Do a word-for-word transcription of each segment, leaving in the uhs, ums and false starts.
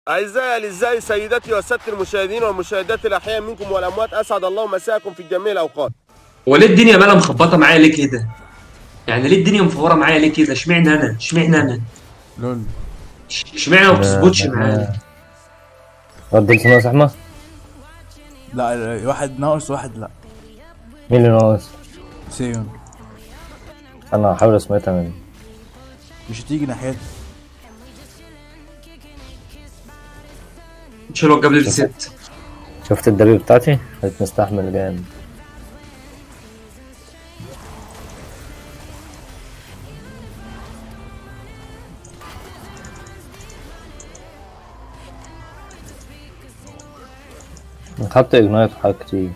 أعزائي الأعزاء سيداتي وسادتي المشاهدين والمشاهدات الأحياء منكم والأموات، أسعد الله مساءكم في جميع الأوقات. هو ليه الدنيا مالها مخبطه معايا ليه كده؟ يعني ليه الدنيا مفوره معايا ليه كده؟ اشمعنى انا؟ اشمعنى انا؟ لول. إش- اشمعنى ما ما بتظبطش معايا؟ ما رد لسانه زحمة. لا واحد ناقص واحد لا. مين اللي ناقص؟ سيون أنا هحاول أسمعتها مني. مش هتيجي ناحيتي. مش هو جاب لي شفت الست. شفت الدبيب بتاعتي؟ كانت مستحمل جامد. حط إجنايت وحاجات كتير.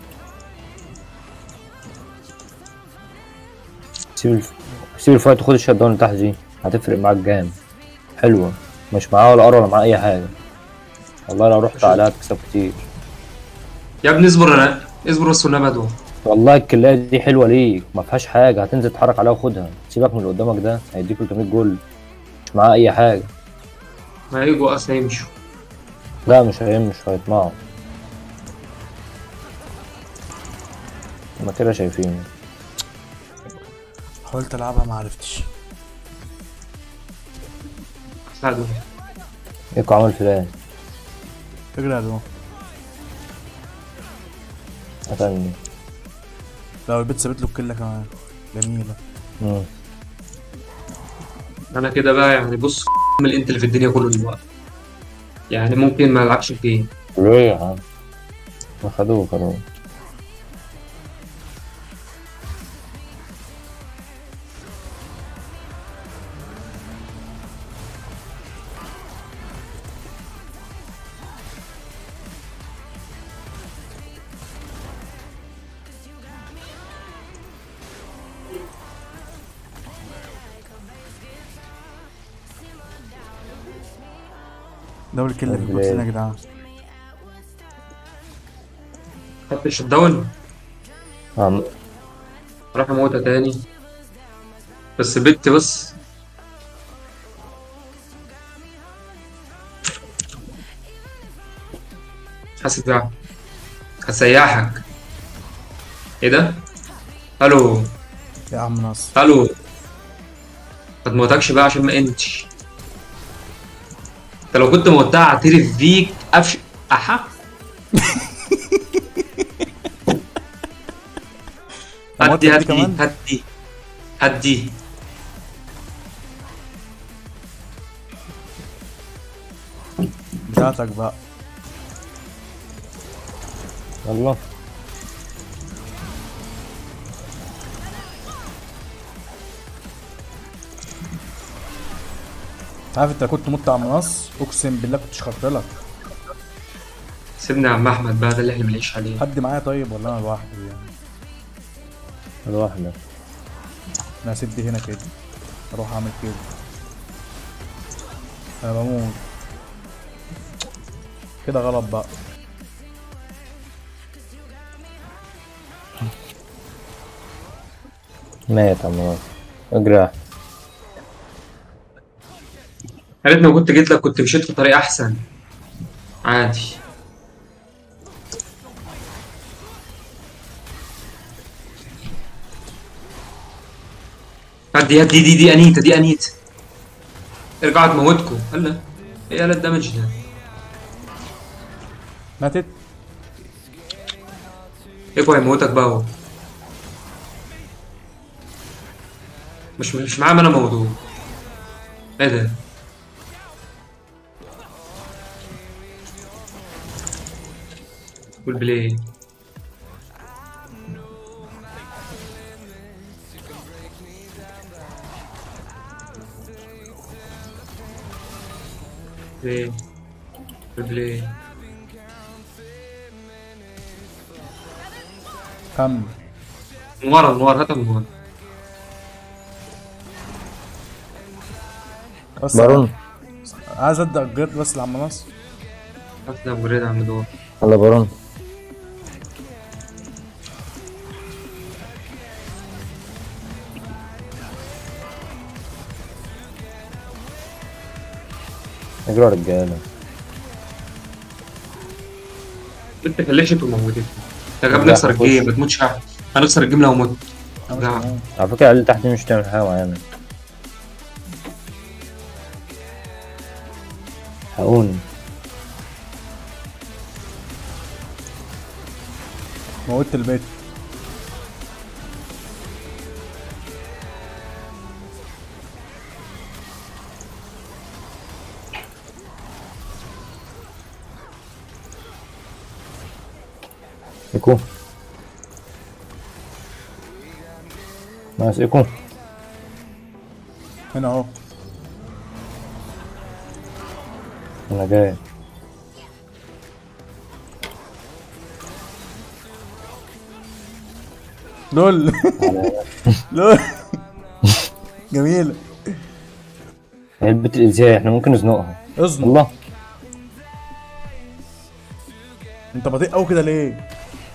سيب الف... سيب الفايت وخد الشت داون اللي تحت دي، هتفرق معاك جامد. حلوة، مش معاه ولا قرا ولا معاه أي حاجة. والله لو رحت عليها هتكسب كتير. يا ابني اصبر، انا اصبر بس والنبي ادوى. والله الكلاية دي حلوة ليك، ما فيهاش حاجة، هتنزل تتحرك عليها وخدها. سيبك من اللي قدامك ده، هيديك تلتمية جول، مش معاه أي حاجة. ما هيجوا اصلا يمشوا. لا مش هيم مش هيطمعوا. هما كده شايفين. حاولت العبها ما عرفتش. ساعدوا. ايكو عمل فلان. اجري يا دو. قتلني. لو البيت سابت له الكله كمان جميله. مم. انا كده بقى يعني بص من انت اللي في الدنيا كله دلوقتي. يعني ممكن ما العبش فيه. ليه يا عم؟ ما خدوه خلاص. دوري الكله في البوكسين يا جدعان. خدت الشت داون. عم. راح اموتها تاني. بس بت بس. حاسب يعني. هسيحك. ايه ده؟ الو. يا عم ناصر. الو. ما تموتكش بقى عشان ما انتش. انت لو كنت موتها اعترف بيك افش. احا. هدي موتك دي هدي كمان؟ هدي هدي. بتاعتك بقى. يلا. عارف انت كنت مت على المنص اقسم بالله كنت شخرت لك. سيبني يا عم احمد بقى، ده اللي احنا بنعيش عليه. حد معايا طيب ولا انا لوحدي يعني؟ الواحدة. انا هسيب دي هنا كده، اروح اعمل كده. انا بموت كده غلط بقى. مات يا عم. اجري. يا ريتني لو كنت جيت لك كنت مشيت في طريق احسن. عادي. هدي هدي دي دي انيتا دي انيتا. ارجعوا تموتكم. هلا. ايه قال الدمج ده؟ ماتت. ايكو هيموتك بقى هو. مش مش معاه انا موضوع. ايه ده؟ والبلاي. بلاي. والبلاي. كمل. من ورا من ورا، هاتها من ورا. بس بارون. عايز ابدا الجرد بس لعم ناصر. هات لي ابجريد يا عم دور. يلا بارون. اجري يا رجالة. انت كلشت وموتتني. يا جماعه لا، نخسر هخش. الجيم ما تموتش حاجه. هنخسر الجيم لو مت. أنا مش لا. معاك. على فكره اللي تحت دي مش هتعمل حاجه معانا. حقوني. موتت البيت. ايكو. نايس ايكو. هنا اهو. انا جاي. لول. لول. جميلة. هي البت ازاي احنا ممكن نزنقها. اصنع. الله. انت بطيء قوي كده ليه؟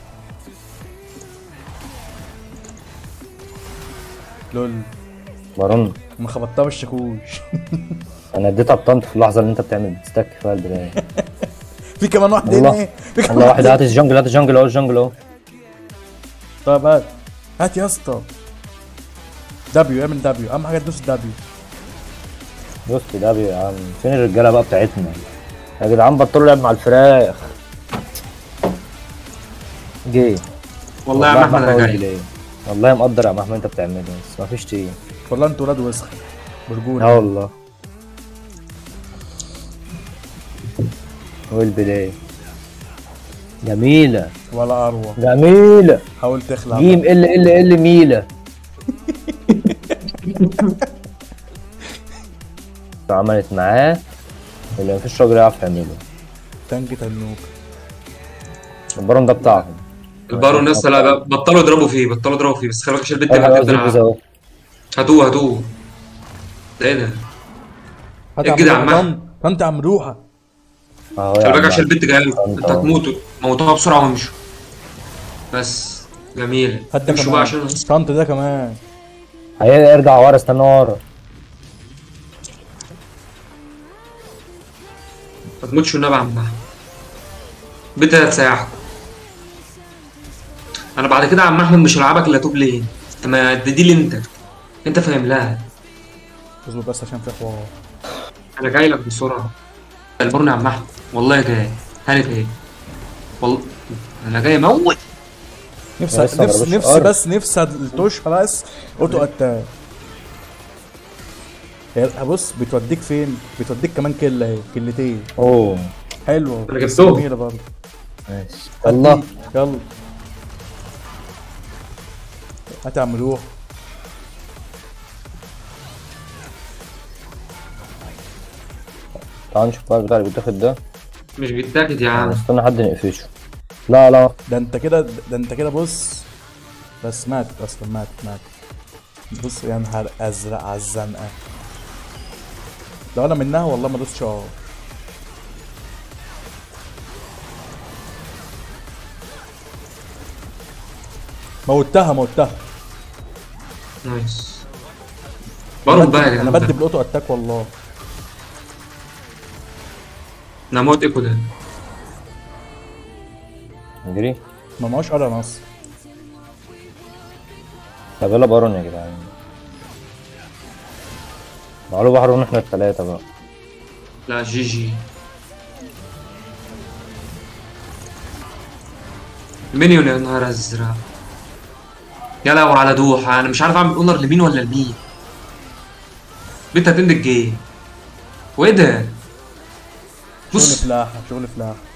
لول. بارون. انا خبطتها بالشاكوش. انا اديتها بطنط في اللحظه اللي انت بتعمل بتستك فيها البدايه. في كمان واحد والله. هنا ايه؟ في كمان الله واحد. هات الجنجل هات الجنجل اهو الجنجل اهو. طب هات. هات يا اسطى. دبليو اعمل دبليو، اهم حاجه تدوس دبليو. دوست ده يا عم. فين الرجاله بقى بتاعتنا يا جدعان؟ بطلوا لعب مع الفراخ. جه. والله يا عم احمد انا جاي. ليه؟ والله مقدر يا عم احمد انت بتعمله بس مفيش تيم. والله انتوا ولاد وسخ برجوله. اه والله. والبداية جميلة ولا اروع. جميلة. حاول تخلع. جيم ال ال ال ميلة. عملت معاه اللي مفيش راجل يعرف يعمله. تانك تنوك. البارون ده بتاعهم. البارون لسه لا بطلوا يضربوا فيه بطلوا يضربوا فيه بس خلي بالك عشان البنت ايوه اللي قصدي بتلعب. اهو. هاتوه هاتوه. ده ايه ده؟ هات ايه يا كده يا عم عم؟ طنط. طنط يا عم روحه. اهو يا خلي بالك عم. عشان البنت جايه. طنط انت أهو. هتموتوا موتوها بسرعه وامشوا. بس جميل. هات ده امشوا بقى كمان. عشان طنط ده كمان. هيرجع ورا استنى ورا. ما تموتش والنبي يا عم احمد. البنت هتسيحكم. انا بعد كده يا عم احمد مش هلعبك الا توب لين. انت ما دي دي اللي انت انت فاهم لها. اصبر بس عشان في حوار. انا جاي لك بسرعه. البرن يا عم احمد والله جاي. هاني فين؟ والله انا جاي اموت. نفسي لسه نفسي مضربوش نفسي أرض. بس نفسي التوش بس اوتو اتاك. هي بص بتوديك فين؟ بتوديك كمان كله اهي كلتين. اوه حلوه أنا بس جبتهم. جميله برضه. ماشي الله. يلا هات يا عم روح. تعال نشوف بقى البتاع اللي بيتاخد ده. مش بيتاكد يا عم. استنى حد نقفشه. لا لا ده انت كده ده انت كده بص. بس ماتت اصلا ماتت ماتت. بص يا نهار ازرق على الزنقه. لو انا منها والله ما دوستش اه. موتها موتها. نايس. بارون بقى يا انا جدعان. بدي بالاوتو اتاك والله. انا موت ايكو ده. نجري. ما معوش قرا نص. طب يلا بارون يا جدعان. تعالوا بحر احنا التلاتة بقى. لا جي جي. مليون يا نهار ازرق. يا لهوي على دوحه انا مش عارف اعمل اونر لمين ولا لمين. بنت هتند الجيم. وايه ده؟ شغل بص فلاحه شغل فلاحه.